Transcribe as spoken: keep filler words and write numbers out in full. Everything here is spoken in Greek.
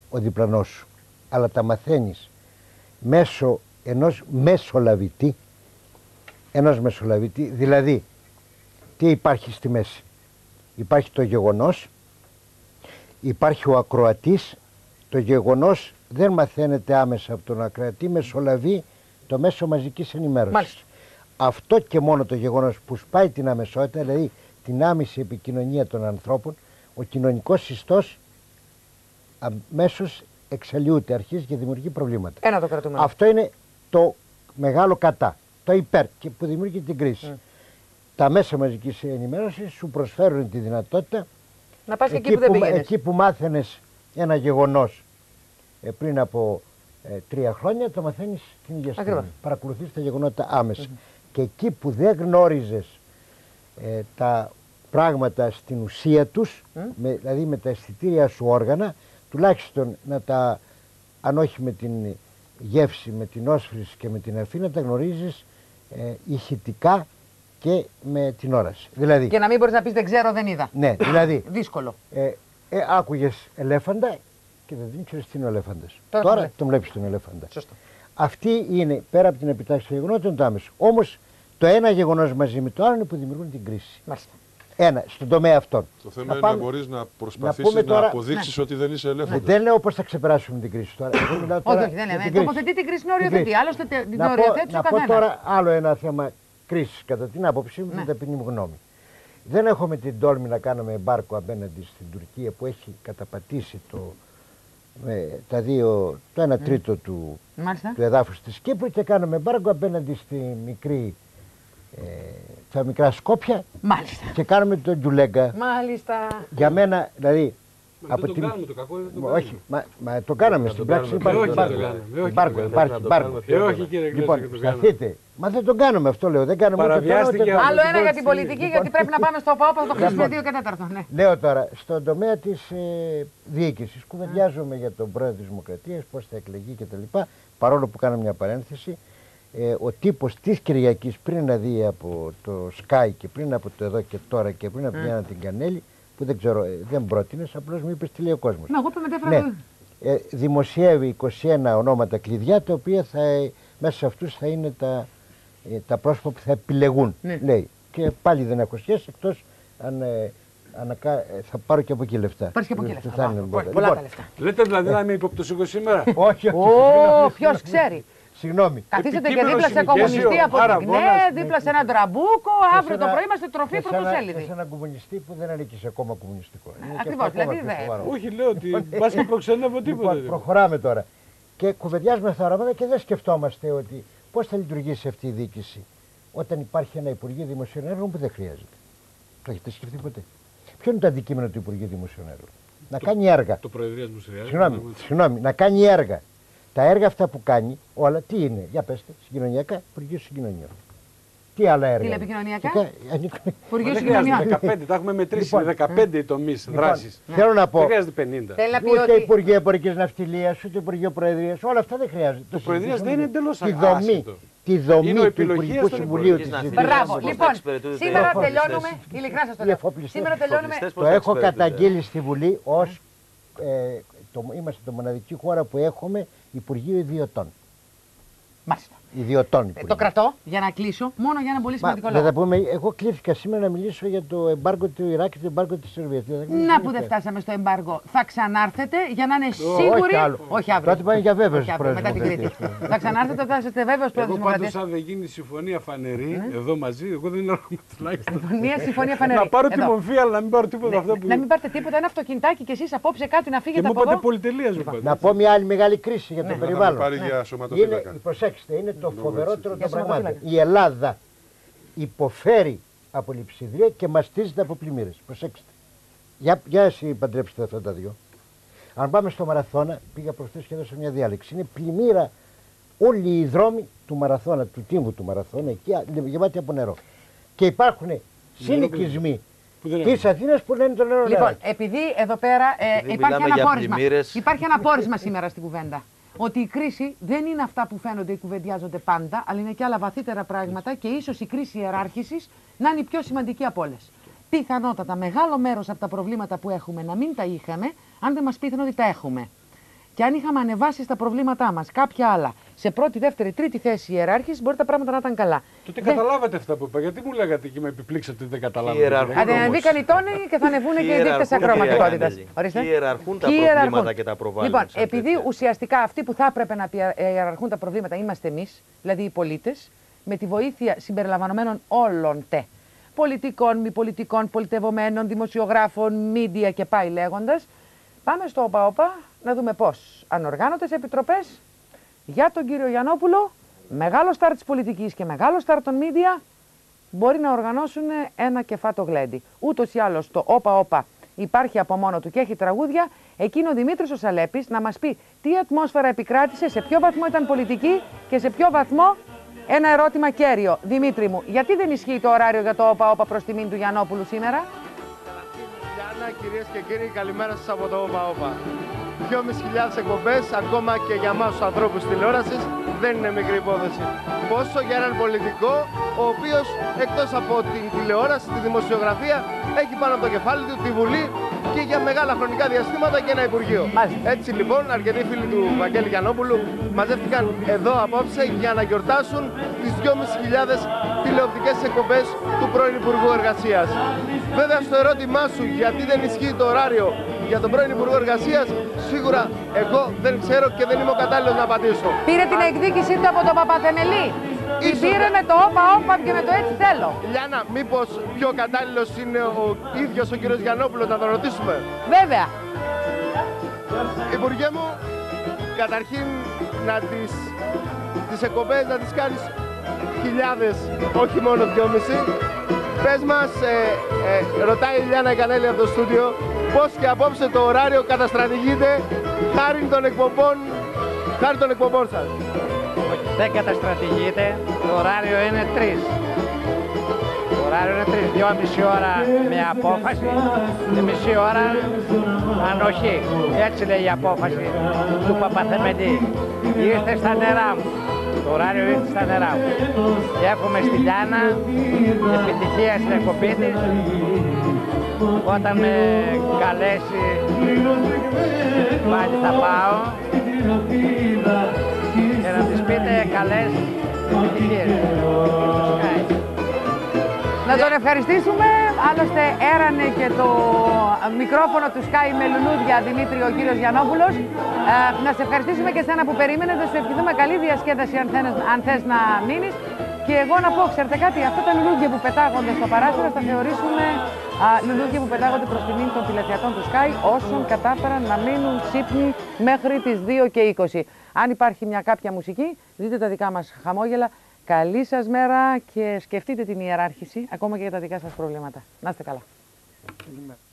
ο διπλανός σου, αλλά τα μαθαίνεις μέσω ενός μεσολαβητή, ενός μεσολαβητή, δηλαδή τι υπάρχει στη μέση. Υπάρχει το γεγονός, υπάρχει ο ακροατής, το γεγονός δεν μαθαίνεται άμεσα από τον ακροατή, μεσολαβεί το μέσο μαζικής ενημέρωσης. Μάλιστα. Αυτό και μόνο το γεγονός που σπάει την αμεσότητα, δηλαδή την άμεση επικοινωνία των ανθρώπων, ο κοινωνικός ιστός αμέσως εξαλειούται, αρχίζει και δημιουργεί προβλήματα. Ένα το κρατούμενο. Αυτό είναι το μεγάλο κατά, το υπέρ και που δημιουργεί την κρίση. Mm. Τα μέσα μαζικής ενημέρωσης σου προσφέρουν τη δυνατότητα να πας εκεί, εκεί που, δεν που, εκεί που μάθαινες ένα γεγονός ε, πριν από ε, τρία χρόνια, το μαθαίνεις την ίδια στιγμή. Παρακολουθείς τα γεγονότα άμεσα. Mm -hmm. Και εκεί που δεν γνώριζες ε, τα πράγματα στην ουσία τους, mm. με, δηλαδή με τα αισθητήρια σου όργανα, τουλάχιστον να τα, αν όχι με την γεύση, με την όσφρηση και με την αφή, να τα γνωρίζεις ε, ηχητικά και με την όραση. Δηλαδή, και να μην μπορείς να πεις δεν ξέρω, δεν είδα. Ναι, δηλαδή. Δύσκολο. Ε, ε, άκουγες ελέφαντα και δεν ξέρεις τι είναι ο ελέφαντας. Τώρα, Τώρα τον, τον βλέπεις τον ελέφαντα. Σωστό. Αυτή είναι πέρα από την επιτάξη των γεγονότων το άμεσο. Όμως το ένα γεγονός μαζί με το άλλο είναι που δημιουργούν την κρίση. Μάλιστα. Ένα, στον τομέα αυτόν. Το θέμα να είναι πάμε, να μπορείς να προσπαθήσεις να, να αποδείξεις ναι. ότι δεν είσαι ελέφαντας. Δεν λέω πώς θα ξεπεράσουμε την κρίση τώρα. Όχι, όχι, δεν λέμε. Τοποθετεί την κρίση, είναι οριοθετή. Άλλωστε την οριοθέτει ο καθένας. Να πω τώρα άλλο ένα θέμα κρίσης, κατά την άποψή μου, την ταπεινή μου γνώμη. Δεν έχουμε την τόλμη να κάνουμε εμπάρκο απέναντι στην Τουρκία που έχει καταπατήσει το, με, τα δύο, το ένα τρίτο mm. του, του εδάφους της Κύπρου και κάνουμε εμπάρκο απέναντι στη μικρή, ε, τα μικρά Σκόπια. Μάλιστα. Και κάνουμε τον Τζουλέγκα. Μάλιστα. Για μένα, δηλαδή. Μα από δεν την... το κάνουμε το κακό, δεν το όχι, κάνουμε. Μα, μα το κάναμε στην πράξη. Υπάρχει εμπάρκο. Όχι κύριε Λοιπόν, σταθείτε. Μα δεν τον κάνουμε αυτό, λέω. Δεν κάνουμε ούτε τώρα. Άλλο ένα για την πολιτική, γιατί πρέπει να πάμε στο ΠΑΟ, θα το χρησιμοποιήσουμε δύο και τέταρτο. Λέω τώρα, στον τομέα της διοίκησης, κουβεντιάζομαι για τον πρόεδρο της Δημοκρατίας, πώς θα εκλεγεί κτλ. Παρόλο που κάνω μια παρένθεση, ο τύπος της Κυριακής πριν να δει από το Sky και πριν από το Εδώ και Τώρα και πριν από την Άννα την Κανέλη, που δεν ξέρω, δεν πρότεινες, απλώς μου είπες τι λέει ο κόσμος. Μα εγώ το μετέφερα. Ναι. Ε, δημοσιεύει είκοσι ένα ονόματα κλειδιά, τα οποία θα, μέσα σε αυτούς θα είναι τα, ε, τα πρόσωπα που θα επιλεγούν. Ναι. Λέει. Και πάλι δεν έχω σχέση, εκτός αν ε, ανακα... θα πάρω και από εκεί λεφτά. Πάρεις και από εκεί λεφτά. Θα είναι πολλά λοιπόν, τα λεφτά. Λέτε δηλαδή να είμαι υποπτωσικό σήμερα. Όχι, όχι. Ποιος ξέρει. Συγγνώμη. Καθίσετε και δίπλα σε κομμουνιστή από την ΚΝΕ, δίπλα σε έναν τραμπούκο, αύριο το πρωί είμαστε τροφή πρωτοσέλιδη. Σε έναν κομμουνιστή που δεν ανήκει σε κόμμα κομμουνιστικό. Ακριβώς, δηλαδή δεν. Όχι, λέω ότι μπας και προξενεύω τίποτα. Προχωράμε τώρα. Και κουβεντιάζουμε αυτά τα πράγματα και δεν σκεφτόμαστε ότι πώς θα λειτουργήσει αυτή η διοίκηση όταν υπάρχει ένα Υπουργείο Δημοσίων Έργων που δεν χρειάζεται. Το έχετε σκεφτεί ποτέ? Ποιο είναι το αντικείμενο του Υπουργείου Δημοσίων Έργων? Να κάνει έργα. Το Προεδρίας μου χρειάζεται. Συγγνώμη, να κάνει έργα. Τα έργα αυτά που κάνει, όλα τι είναι, για πέστε, συγκοινωνιακά, Υπουργείο Συγκοινωνιών. Τι άλλα έργα? Τηλεπικοινωνιακά. Υπουργείο Συγκοινωνιών. δεκαπέντε, τα έχουμε μετρήσει λοιπόν, με δεκαπέντε τομείς λοιπόν, δράσης. Ναι. Θέλω να πω. Δεν χρειάζεται πενήντα. Ούτε ότι... Υπουργείο Εμπορικής Ναυτιλίας, ούτε Υπουργείο Προεδρίας, όλα αυτά δεν χρειάζεται. Το Προεδρίας δεν είναι εντελώς άσχετο. Τη δομή του Υπουργικού Συμβουλίου της Συζήτησης. Μπράβο. Λοιπόν, σήμερα τελειώνουμε. Ειλικρινά σας το λέω. Σήμερα τελειώνουμε. Το έχω καταγγείλει στη Βουλή ως. Είμαστε το μοναδική χώρα που έχουμε Υπουργείο Ιδιωτών. Μάλιστα. Ιδιωτών. Ε, το κρατώ για να κλείσω, μόνο για ένα πολύ σημαντικό λόγο. Θα πούμε, εγώ κλήθηκα σήμερα να μιλήσω για το εμπάργκο του Ιράκ και το εμπάργκο της Σερβίας. Να που δεν φτάσαμε στο εμπάργκο. Θα ξανάρθετε για να είναι σίγουροι. Όχι, όχι αύριο. Τότε πάνε για βέβαιος πρόεδρος. Μετά την Κρήτη. Θα ξανάρθετε, θα είστε βέβαιος πρόεδρος. Εγώ πάντως αν δεν γίνει συμφωνία φανερή εδώ μαζί, εγώ δεν έρχομαι τουλάχιστον. Μία συμφωνία φανερή. Να πάρω τη μορφή, αλλά να μην πάρω τίποτα αυτό που. Να μην πάρετε τίποτα, ένα αυτοκινητάκι και εσείς απόψε κάτι να φύγετε από εδώ. Να πω μια άλλη μεγάλη κρίση για το περιβάλλον. Προσέξτε, είναι το φοβερότερο των πραγμάτων. Η Ελλάδα υποφέρει από λειψιδρία και μαστίζεται από πλημμύρες. Προσέξτε. Για, για εσύ παντρέψτε αυτά τα δύο. Αν πάμε στο Μαραθώνα, πήγα προχθές και έδωσα μια διάλεξη. Είναι πλημμύρα όλοι οι δρόμοι του Μαραθώνα, του τύμβου του Μαραθώνα, εκεί γεμάτοι από νερό. Και υπάρχουν συνοικισμοί της Αθήνας που λένε το νερό. Λοιπόν, επειδή εδώ πέρα ε, υπάρχει, ένα πόρισμα, υπάρχει ένα πόρισμα σήμερα στην κουβέντα. Ότι η κρίση δεν είναι αυτά που φαίνονται ή κουβεντιάζονται πάντα, αλλά είναι και άλλα βαθύτερα πράγματα και ίσως η κρίση ιεράρχησης να είναι η πιο σημαντική από όλες. Πιθανότατα μεγάλο μέρος από τα προβλήματα που έχουμε να μην τα είχαμε, αν δεν μας πείθαν ότι τα έχουμε. και αν είχαμε ανεβάσει στα προβλήματά μας κάποια άλλα σε πρώτη, δεύτερη, τρίτη θέση ιεράρχηση, μπορεί τα πράγματα να ήταν καλά. Τότε δεν... καταλάβατε αυτά που είπα. Γιατί μου λέγατε και με επιπλήξατε ότι δεν καταλάβατε. Ανεβήκαν οι τόνοι και θα ανεβούν και οι δείκτες ακροματικότητας. Ιεραρχούν τα προβλήματα και τα προβάλλουν. Λοιπόν, επειδή ουσιαστικά αυτοί που θα έπρεπε να ιεραρχούν τα προβλήματα είμαστε εμείς, δηλαδή οι πολίτες, με τη βοήθεια συμπεριλαμβανομένων όλων τε. Πολιτικών, μη πολιτικών, πολιτευομένων, δημοσιογράφων, μίντια και πάει λέγοντας. Πάμε στο ΟΠΑ-ΟΠΑ να δούμε πώς ανοργάνωτες επιτροπές για τον κύριο Γιαννόπουλο, μεγάλο στάρ της πολιτικής και μεγάλο στάρ των μίντια, μπορεί να οργανώσουν ένα κεφάτο γλέντι. Ούτως ή άλλως το ΟΠΑ-ΟΠΑ υπάρχει από μόνο του και έχει τραγούδια. Εκείνο ο Δημήτρης ο Σαλέπης να μας πει τι ατμόσφαιρα επικράτησε, σε ποιο βαθμό ήταν πολιτική και σε ποιο βαθμό ένα ερώτημα κέριο. Δημήτρη μου, γιατί δεν ισχύει το ωράριο για το ΟΠΑ-ΟΠΑ προς τιμήν του Γιαννόπουλου σήμερα? Γιάννα, κυρίες και κύριοι, καλημέρα σας από το ΟΠΑ-ΟΠΑ. δυόμισι χιλιάδες εκπομπές, ακόμα και για εμάς τους ανθρώπους τηλεόρασης, δεν είναι μικρή υπόθεση. Πόσο για έναν πολιτικό, ο οποίος εκτός από την τηλεόραση, τη δημοσιογραφία, έχει πάνω από το κεφάλι του τη Βουλή και για μεγάλα χρονικά διαστήματα και ένα Υπουργείο. Μάλιστα. Έτσι λοιπόν, αρκετοί φίλοι του Βαγγέλη Γιαννόπουλου μαζεύτηκαν εδώ απόψε για να γιορτάσουν τις δυόμισι χιλιάδες τηλεοπτικές εκπομπές του πρώην Υπουργού Εργασίας. Βέβαια, στο ερώτημά σου γιατί δεν ισχύει το ωράριο για τον πρώην Υπουργό Εργασίας, σίγουρα εγώ δεν ξέρω και δεν είμαι ο κατάλληλος να απαντήσω. Πήρε την εκδίκησή του από τον Παπαθεμελή. Την πήρε με το όπα-όπα και με το έτσι θέλω. Λιάννα, μήπως πιο κατάλληλος είναι ο ίδιος ο κύριος Γιαννόπουλος, να τον ρωτήσουμε? Βέβαια. Υπουργέ μου, καταρχήν να τις, τις εκπομπές να τις κάνεις χιλιάδες, όχι μόνο δυόμισι. Πες μας, ε, ε, ρωτάει η Λιάννα Κανέλη από το στούντιο, πώς και απόψε το ωράριο καταστρατηγείται χάρη των εκπομπών, χάρη των εκπομπών σας? Δεν καταστρατηγείται, το ωράριο είναι τρεις. Το ωράριο είναι τρεις, δυόμιση ώρα με απόφαση και μισή ώρα ανοχή. Έτσι λέει η απόφαση του Παπαθεμελή. Είστε στα νερά μου. Το ωράριο είναι στα νερά μου. Και εύχομαι στη Λιάννα επιτυχία στην εκπομπή της. Όταν με καλέσει πάλι θα πάω και να της πείτε καλές επιτυχίες. Να τον ευχαριστήσουμε, άλλωστε έρανε και το μικρόφωνο του Sky με λουλούδια, Δημήτρη, ο κύριος Γιαννόπουλος. Ε, να σε ευχαριστήσουμε και εσένα που περίμενες, να σου ευχηθούμε καλή διασκέδαση αν θες, αν θες να μείνεις. Και εγώ να πω, ξέρετε κάτι, αυτά τα λουλούδια που πετάγονται στο παράθυρο θα θεωρήσουμε α, λουλούδια που πετάγονται προς τιμήν των τηλεθεατών του Sky, όσων κατάφεραν να μείνουν ξύπνοι μέχρι τις δύο και είκοσι. Αν υπάρχει μια κάποια μουσική, δείτε τα δικά μας χαμόγελα. Καλή σας μέρα και σκεφτείτε την ιεράρχηση, ακόμα και για τα δικά σας προβλήματα. Να είστε καλά.